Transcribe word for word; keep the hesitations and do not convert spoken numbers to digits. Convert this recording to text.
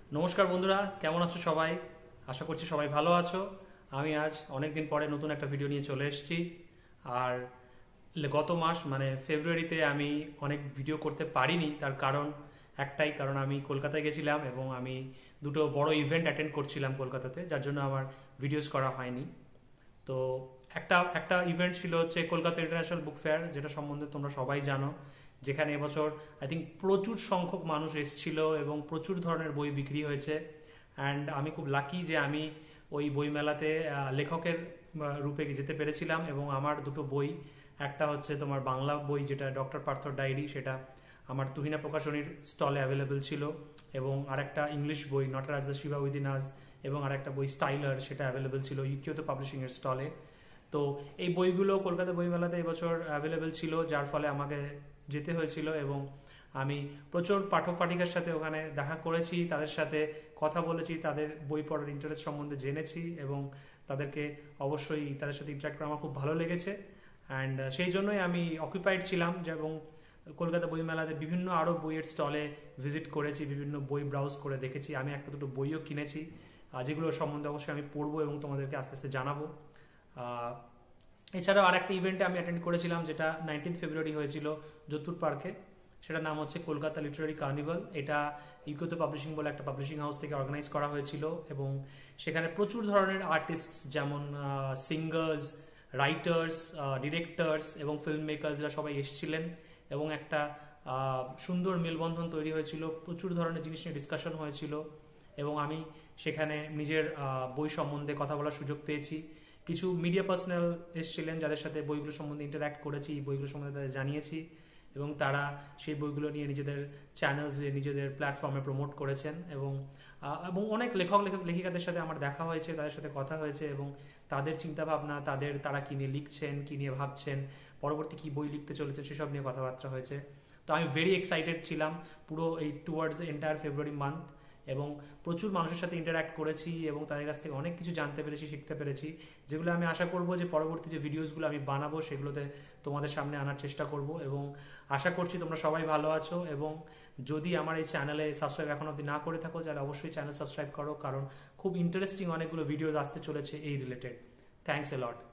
নমস্কার বন্ধুরা, কেমন আছো সবাই? আশা করছি সবাই ভালো আছো। আমি আজ অনেক দিন পরে নতুন একটা ভিডিও নিয়ে চলে এসেছি। আর গত মাস মানে ফেব্রুয়ারিতে আমি অনেক ভিডিও করতে পারিনি, তার কারণ একটাই কারণ, আমি কলকাতায় গেছিলাম এবং আমি দুটো বড় ইভেন্ট অ্যাটেন্ড করছিলাম কলকাতাতে, যার জন্য আমার ভিডিওস করা হয়নি। তো একটা একটা ইভেন্ট ছিল হচ্ছে কলকাতা ইন্টারন্যাশনাল বুক ফেয়ার, যেটা সম্বন্ধে তোমরা সবাই জানো, যেখানে এবছর আই থিঙ্ক প্রচুর সংখ্যক মানুষ এসেছিল এবং প্রচুর ধরনের বই বিক্রি হয়েছে। অ্যান্ড আমি খুব লাকি যে আমি ওই বইমেলাতে আহ, লেখকের আহ, রূপে যেতে পেরেছিলাম এবং আমার দুটো বই, একটা হচ্ছে তোমার বাংলা বই যেটা ডক্টর পার্থর ডায়েরি, সেটা আমার তুহিনা প্রকাশনীর স্টলে অ্যাভেলেবেল ছিল, এবং আরেকটা ইংলিশ বই Nataraj the Shiva within us, এবং আরেকটা বই স্টাইলার, সেটা অ্যাভেলেবেল ছিল ইউকিওতে পাবলিশিং এর স্টলে। তো এই বইগুলো কলকাতা বইমেলাতে এবছর অ্যাভেলেবেল ছিল, যার ফলে আমাকে যেতে হয়েছিল এবং আমি প্রচুর পাঠক পাঠিকার সাথে ওখানে দেখা করেছি, তাদের সাথে কথা বলেছি, তাদের বই পড়ার ইন্টারেস্ট সম্বন্ধে জেনেছি এবং তাদেরকে অবশ্যই তাদের সাথে ইন্টারাক্ট করে আমার খুব ভালো লেগেছে। অ্যান্ড সেই জন্যই আমি অকুপাইড ছিলাম যে, এবং কলকাতা বইমেলাতে বিভিন্ন আরও বইয়ের স্টলে ভিজিট করেছি, বিভিন্ন বই ব্রাউজ করে দেখেছি। আমি একটা দুটো বইও কিনেছি, আহ, যেগুলো সম্বন্ধে অবশ্যই আমি পড়বো এবং তোমাদেরকে আস্তে আস্তে জানাবো। আহ, এছাড়াও আরেকটা ইভেন্টে আমি অ্যাটেন্ড করেছিলাম, যেটা নাইনটিন ফেব্রুয়ারি হয়েছিল যোধপুর পার্কে। সেটার নাম হচ্ছে কলকাতা লিটারারি কার্নিভাল। এটা ইউকোতে পাবলিশিং বলে একটা পাবলিশিং হাউস থেকে অর্গানাইজ করা হয়েছিল, এবং সেখানে প্রচুর ধরনের আর্টিস্ট, যেমন সিঙ্গার্স, রাইটার্স, ডিরেক্টরস এবং ফিল্ম মেকার্সরা সবাই এসেছিলেন, এবং একটা আহ, সুন্দর মেলবন্ধন তৈরি হয়েছিল, প্রচুর ধরনের জিনিস নিয়ে ডিসকাশন হয়েছিল, এবং আমি সেখানে নিজের আহ, বই সম্বন্ধে কথা বলার সুযোগ পেয়েছি। কিছু মিডিয়া পার্সোনাল এসেছিলেন, যাদের সাথে বইগুলো সম্বন্ধে ইন্টারাক্ট করেছি, বইগুলো সম্বন্ধে তাদের জানিয়েছি, এবং তারা সেই বইগুলো নিয়ে নিজেদের চ্যানেলসে, নিজেদের প্ল্যাটফর্মে প্রমোট করেছেন। এবং আহ, এবং অনেক লেখক লেখক লেখিকাদের সাথে আমার দেখা হয়েছে, তাদের সাথে কথা হয়েছে, এবং তাদের চিন্তাভাবনা, তাদের তারা কী নিয়ে লিখছেন, কী নিয়ে ভাবছেন, পরবর্তী কী বই লিখতে চলেছেন, সেসব নিয়ে কথাবার্তা হয়েছে। তো আমি ভেরি এক্সাইটেড ছিলাম পুরো এই towards the entire February month, এবং প্রচুর মানুষের সাথে ইন্টারাক্ট করেছি এবং তাদের কাছ থেকে অনেক কিছু জানতে পেরেছি, শিখতে পেরেছি, যেগুলো আমি আশা করব যে পরবর্তী যে ভিডিওসগুলো আমি বানাবো সেগুলোতে তোমাদের সামনে আনার চেষ্টা করব। এবং আশা করছি তোমরা সবাই ভালো আছো, এবং যদি আমার এই চ্যানেলে সাবস্ক্রাইব এখন অবধি না করে থাকো, তাহলে অবশ্যই চ্যানেল সাবস্ক্রাইব করো, কারণ খুব ইন্টারেস্টিং অনেকগুলো ভিডিওস আসতে চলেছে এই রিলেটেড। Thanks a lot.